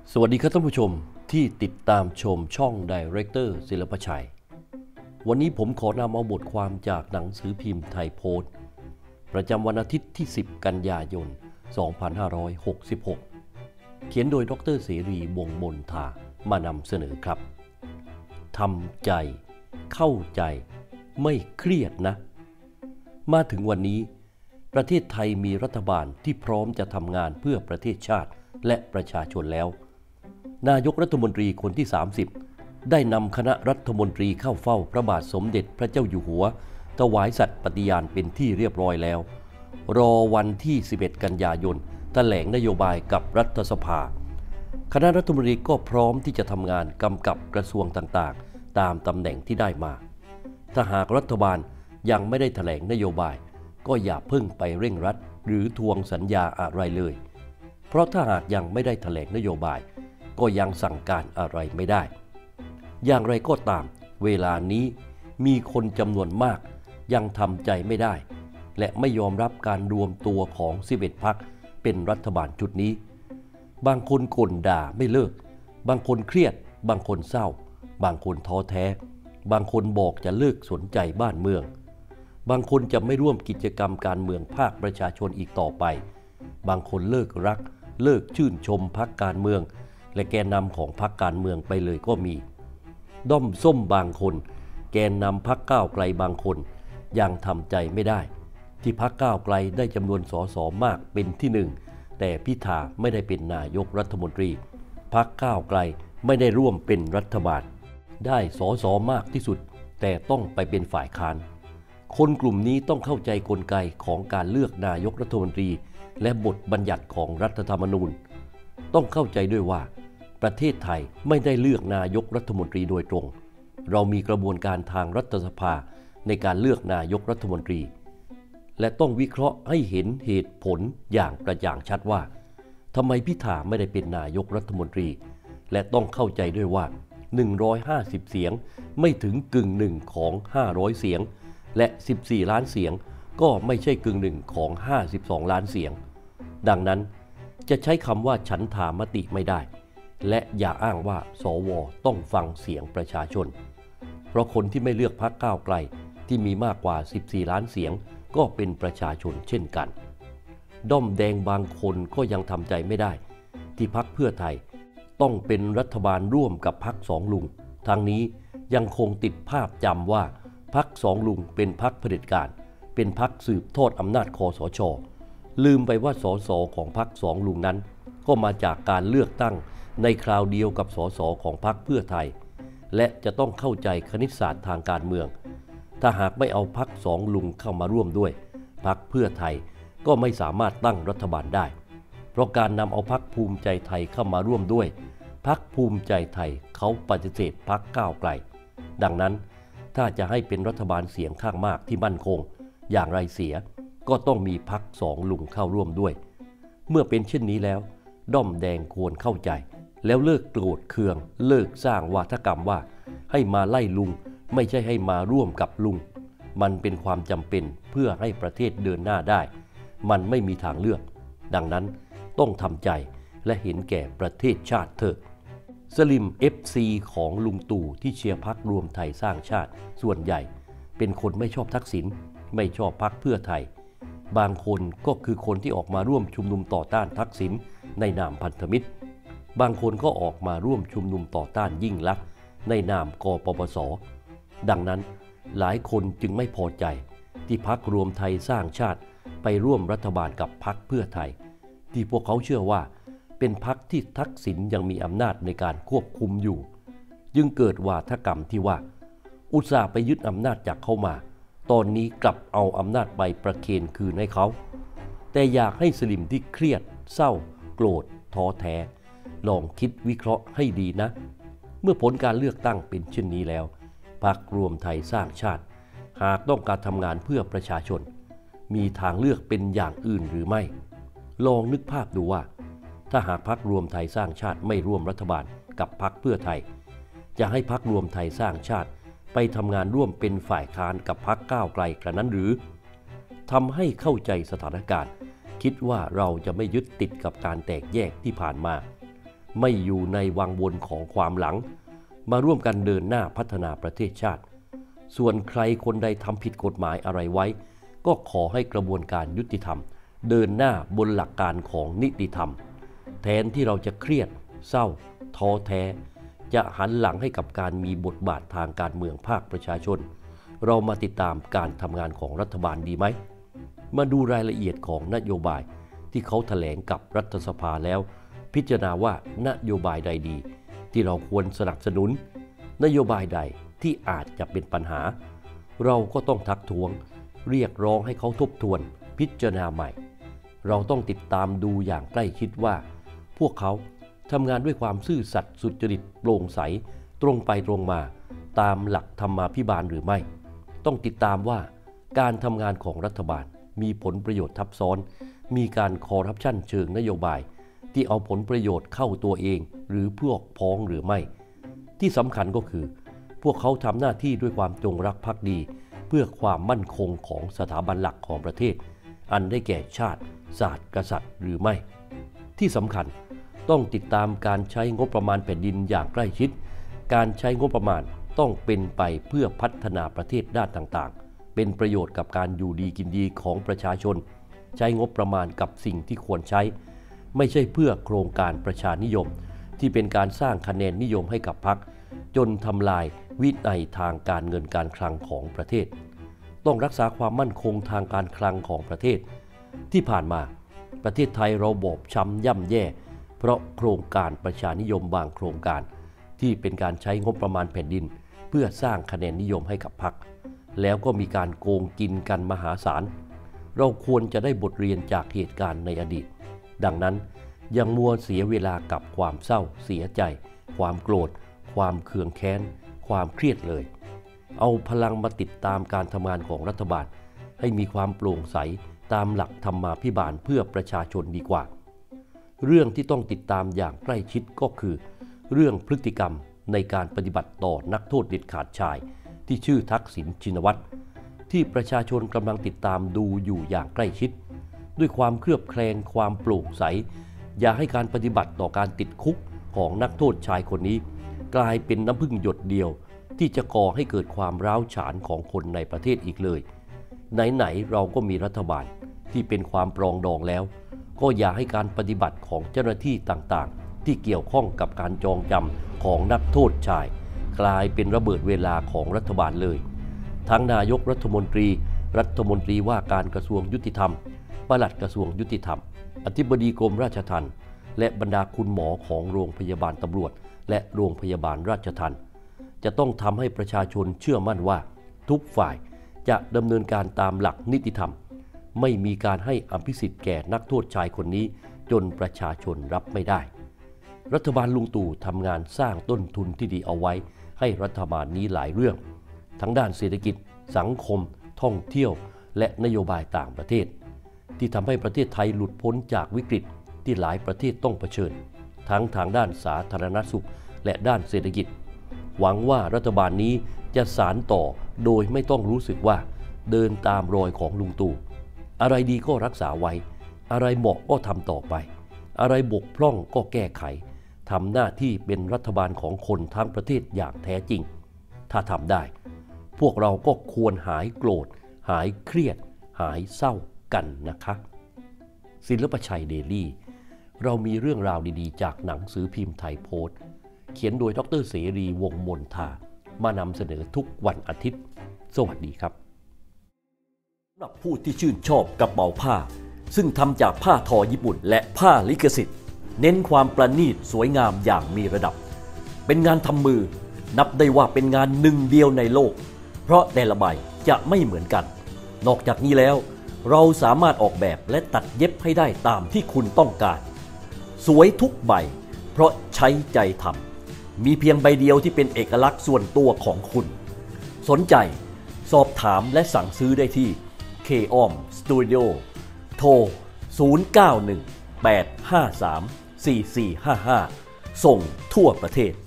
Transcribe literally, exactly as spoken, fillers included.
สวัสดีครับท่านผู้ชมที่ติดตามชมช่องไดเรคเตอร์ศิลปชัยวันนี้ผมขอนำเอาบทความจากหนังสือพิมพ์ไทยโพสต์ประจำวันอาทิตย์ที่สิบกันยายนสองพันห้าร้อยหกสิบหกเขียนโดยดร.เสรีวงศ์มนทามานำเสนอครับทำใจเข้าใจไม่เครียดนะมาถึงวันนี้ประเทศไทยมีรัฐบาลที่พร้อมจะทำงานเพื่อประเทศชาติและประชาชนแล้วนายกรัฐมนตรีคนที่สามสิบได้นำคณะรัฐมนตรีเข้าเฝ้าพระบาทสมเด็จพระเจ้าอยู่หัวถวายสัตย์ปฏิญาณเป็นที่เรียบร้อยแล้วรอวันที่สิบเอ็ดกันยายนแถลงนโยบายกับรัฐสภาคณะรัฐมนตรีก็พร้อมที่จะทำงานกำกับกระทรวงต่างๆตามตำแหน่งที่ได้มาถ้าหากรัฐบาลยังไม่ได้แถลงนโยบายก็อย่าเพิ่งไปเร่งรัดหรือทวงสัญญาอะไรเลยเพราะถ้าหากยังไม่ได้แถลงนโยบายก็ยังสั่งการอะไรไม่ได้อย่างไรก็ตามเวลานี้มีคนจำนวนมากยังทำใจไม่ได้และไม่ยอมรับการรวมตัวของสิบเอ็ดพรรคเป็นรัฐบาลชุดนี้บางคนก่นด่าไม่เลิกบางคนเครียดบางคนเศร้าบางคนท้อแท้บางคนบอกจะเลิกสนใจบ้านเมืองบางคนจะไม่ร่วมกิจกรรมการเมืองภาคประชาชนอีกต่อไปบางคนเลิกรักเลิกชื่นชมพรรคการเมืองและแกนนำของพรรคการเมืองไปเลยก็มีด้อมส้มบางคนแกนนำพรรคก้าวไกลบางคนยังทำใจไม่ได้ที่พรรคก้าวไกลได้จำนวนสสมากเป็นที่หนึ่งแต่พิธาไม่ได้เป็นนายกรัฐมนตรีพรรคก้าวไกลไม่ได้ร่วมเป็นรัฐบาลได้สสมากที่สุดแต่ต้องไปเป็นฝ่ายค้านคนกลุ่มนี้ต้องเข้าใจกลไกของการเลือกนายกรัฐมนตรีและบทบัญญัติของรัฐธรรมนูญต้องเข้าใจด้วยว่าประเทศไทยไม่ได้เลือกนายกรัฐมนตรีโดยตรงเรามีกระบวนการทางรัฐสภาในการเลือกนายกรัฐมนตรีและต้องวิเคราะห์ให้เห็นเหตุผลอย่างกระจ่างชัดว่าทำไมพิธาไม่ได้เป็นนายกรัฐมนตรีและต้องเข้าใจด้วยว่าหนึ่งร้อยห้าสิบเสียงไม่ถึงกึ่งหนึ่งของห้าร้อยเสียงและสิบสี่ล้านเสียงก็ไม่ใช่กึ่งหนึ่งของห้าสิบสองล้านเสียงดังนั้นจะใช้คำว่าฉันทามติไม่ได้และอย่าอ้างว่าสวต้องฟังเสียงประชาชนเพราะคนที่ไม่เลือกพรรคก้าวไกลที่มีมากกว่าสิบสี่ล้านเสียงก็เป็นประชาชนเช่นกันด้อมแดงบางคนก็ยังทำใจไม่ได้ที่พรรคเพื่อไทยต้องเป็นรัฐบาลร่วมกับพรรคสองลุงทางนี้ยังคงติดภาพจำว่าพรรคสองลุงเป็นพรรคเผด็จการเป็นพรรคสืบทอดอำนาจคสช.ลืมไปว่าสสของพรรคสองลุงนั้นก็มาจากการเลือกตั้งในคราวเดียวกับสสของพรรคเพื่อไทยและจะต้องเข้าใจคณิตศาสตร์ทางการเมืองถ้าหากไม่เอาพรรคสองลุงเข้ามาร่วมด้วยพรรคเพื่อไทยก็ไม่สามารถตั้งรัฐบาลได้เพราะการนำเอาพรรคภูมิใจไทยเข้ามาร่วมด้วยพรรคภูมิใจไทยเขาปฏิเสธพรรคก้าวไกลดังนั้นถ้าจะให้เป็นรัฐบาลเสียงข้างมากที่มั่นคงอย่างไรเสียก็ต้องมีพรรคสองลุงเข้าร่วมด้วยเมื่อเป็นเช่นนี้แล้วด้อมแดงควรเข้าใจแล้วเลิกโกรธเคืองเลิกสร้างวาทกรรมว่าให้มาไล่ลุงไม่ใช่ให้มาร่วมกับลุงมันเป็นความจำเป็นเพื่อให้ประเทศเดินหน้าได้มันไม่มีทางเลือกดังนั้นต้องทำใจและเห็นแก่ประเทศชาติเถอะสลิม เอฟ ซี ของลุงตู่ที่เชียร์พรรครวมไทยสร้างชาติส่วนใหญ่เป็นคนไม่ชอบทักษิณไม่ชอบพรรคเพื่อไทยบางคนก็คือคนที่ออกมาร่วมชุมนุมต่อต้านทักษิณในนามพันธมิตรบางคนก็ออกมาร่วมชุมนุมต่อต้านยิ่งลักษณ์ในนามกปปส.ดังนั้นหลายคนจึงไม่พอใจที่พรรครวมไทยสร้างชาติไปร่วมรัฐบาลกับพรรคเพื่อไทยที่พวกเขาเชื่อว่าเป็นพรรคที่ทักษิณยังมีอำนาจในการควบคุมอยู่จึงเกิดวาทกรรมที่ว่าอุตส่าห์ไปยึดอำนาจจากเขามาตอนนี้กลับเอาอำนาจไปประเคนคืนให้เขาแต่อยากให้สลิมที่เครียดเศร้าโกรธท้อแท้ลองคิดวิเคราะห์ให้ดีนะเมื่อผลการเลือกตั้งเป็นเช่นนี้แล้วพรรครวมไทยสร้างชาติหากต้องการทำงานเพื่อประชาชนมีทางเลือกเป็นอย่างอื่นหรือไม่ลองนึกภาพดูว่าถ้าหากพรรครวมไทยสร้างชาติไม่ร่วมรัฐบาลกับพรรคเพื่อไทยจะให้พรรครวมไทยสร้างชาติไปทำงานร่วมเป็นฝ่ายค้านกับพรรคก้าวไกลกระนั้นหรือทำให้เข้าใจสถานการณ์คิดว่าเราจะไม่ยึดติดกับการแตกแยกที่ผ่านมาไม่อยู่ในวังวนของความหลังมาร่วมกันเดินหน้าพัฒนาประเทศชาติส่วนใครคนใดทำผิดกฎหมายอะไรไว้ก็ขอให้กระบวนการยุติธรรมเดินหน้าบนหลักการของนิติธรรมแทนที่เราจะเครียดเศร้าท้อแท้จะหันหลังให้กับการมีบทบาททางการเมืองภาคประชาชนเรามาติดตามการทำงานของรัฐบาลดีไหมมาดูรายละเอียดของนโยบายที่เขาแถลงกับรัฐสภาแล้วพิจารณาว่านโยบายใดดีที่เราควรสนับสนุนนโยบายใดที่อาจจะเป็นปัญหาเราก็ต้องทักท้วงเรียกร้องให้เขาทบทวนพิจารณาใหม่เราต้องติดตามดูอย่างใกล้ชิดว่าพวกเขาทำงานด้วยความซื่อสัตย์สุจริตโปร่งใสตรงไปตรงมาตามหลักธรรมาภิบาลหรือไม่ต้องติดตามว่าการทำงานของรัฐบาลมีผลประโยชน์ทับซ้อนมีการคอร์รัปชันเชิงนโยบายที่เอาผลประโยชน์เข้าตัวเองหรือพวกพ้องหรือไม่ที่สำคัญก็คือพวกเขาทำหน้าที่ด้วยความจงรักภักดีเพื่อความมั่นคงของสถาบันหลักของประเทศอันได้แก่ชาติศาสตร์กษัตริย์หรือไม่ที่สำคัญต้องติดตามการใช้งบประมาณแผ่นดินอย่างใกล้ชิดการใช้งบประมาณต้องเป็นไปเพื่อพัฒนาประเทศด้านต่างๆเป็นประโยชน์กับการอยู่ดีกินดีของประชาชนใช้งบประมาณกับสิ่งที่ควรใช้ไม่ใช่เพื่อโครงการประชานิยมที่เป็นการสร้างคะแนนนิยมให้กับพรรคจนทำลายวินัยทางการเงินการคลังของประเทศต้องรักษาความมั่นคงทางการคลังของประเทศที่ผ่านมาประเทศไทยเราบอบช้ำย่ำแย่เพราะโครงการประชานิยมบางโครงการที่เป็นการใช้งบประมาณแผ่นดินเพื่อสร้างคะแนนนิยมให้กับพรรคแล้วก็มีการโกงกินกันมหาศาลเราควรจะได้บทเรียนจากเหตุการณ์ในอดีตดังนั้นยังมัวเสียเวลากับความเศร้าเสียใจความโกรธความเคืองแค้นความเครียดเลยเอาพลังมาติดตามการทำงานของรัฐบาลให้มีความโปร่งใสตามหลักธรรมาภิบาลเพื่อประชาชนดีกว่าเรื่องที่ต้องติดตามอย่างใกล้ชิดก็คือเรื่องพฤติกรรมในการปฏิบัติต่อนักโทษเด็ดขาดชายที่ชื่อทักษิณชินวัตรที่ประชาชนกำลังติดตามดูอยู่อย่างใกล้ชิดด้วยความเคลือบแคลงความโปร่งใสอย่าให้การปฏิบัติต่อการติดคุกของนักโทษชายคนนี้กลายเป็นน้ำพึ่งหยดเดียวที่จะก่อให้เกิดความร้าวฉานของคนในประเทศอีกเลยไหนๆเราก็มีรัฐบาลที่เป็นความปรองดองแล้วก็อย่าให้การปฏิบัติของเจ้าหน้าที่ต่างๆที่เกี่ยวข้องกับการจองจำของนักโทษชายกลายเป็นระเบิดเวลาของรัฐบาลเลยทั้งนายกรัฐมนตรีรัฐมนตรีว่าการกระทรวงยุติธรรมปลัดกระทรวงยุติธรรมอธิบดีกรมราชทัณฑ์และบรรดาคุณหมอของโรงพยาบาลตำรวจและโรงพยาบาลราชทัณฑ์จะต้องทำให้ประชาชนเชื่อมั่นว่าทุกฝ่ายจะดำเนินการตามหลักนิติธรรมไม่มีการให้อภิสิทธิ์แก่นักโทษชายคนนี้จนประชาชนรับไม่ได้รัฐบาลลุงตู่ทำงานสร้างต้นทุนที่ดีเอาไว้ให้รัฐบาลนี้หลายเรื่องทั้งด้านเศรษฐกิจสังคมท่องเที่ยวและนโยบายต่างประเทศที่ทำให้ประเทศไทยหลุดพ้นจากวิกฤตที่หลายประเทศต้องเผชิญทั้งทางด้านสาธารณสุขและด้านเศรษฐกิจหวังว่ารัฐบาลนี้จะสานต่อโดยไม่ต้องรู้สึกว่าเดินตามรอยของลุงตู่อะไรดีก็รักษาไว้อะไรเหมาะก็ทำต่อไปอะไรบกพร่องก็แก้ไขทำหน้าที่เป็นรัฐบาลของคนทั้งประเทศอย่างแท้จริงถ้าทำได้พวกเราก็ควรหายโกรธหายเครียดหายเศร้ากันนะคะศิลปชัยเดลี่เรามีเรื่องราวดีๆจากหนังสือพิมพ์ไทยโพสต์เขียนโดยดร.เสรีวงศ์มนทามานำเสนอทุกวันอาทิตย์สวัสดีครับสำหรับผู้ที่ชื่นชอบกระเป๋าผ้าซึ่งทำจากผ้าทอญี่ปุ่นและผ้าลิขสิทธิ์เน้นความประณีตสวยงามอย่างมีระดับเป็นงานทำมือนับได้ว่าเป็นงานหนึ่งเดียวในโลกเพราะแต่ละใบจะไม่เหมือนกันนอกจากนี้แล้วเราสามารถออกแบบและตัดเย็บให้ได้ตามที่คุณต้องการสวยทุกใบเพราะใช้ใจทำมีเพียงใบเดียวที่เป็นเอกลักษณ์ส่วนตัวของคุณสนใจสอบถามและสั่งซื้อได้ที่ เค ออม Studio โทร ศูนย์ เก้า หนึ่ง แปด ห้า สาม สี่ สี่ ห้า ห้า ส่งทั่วประเทศ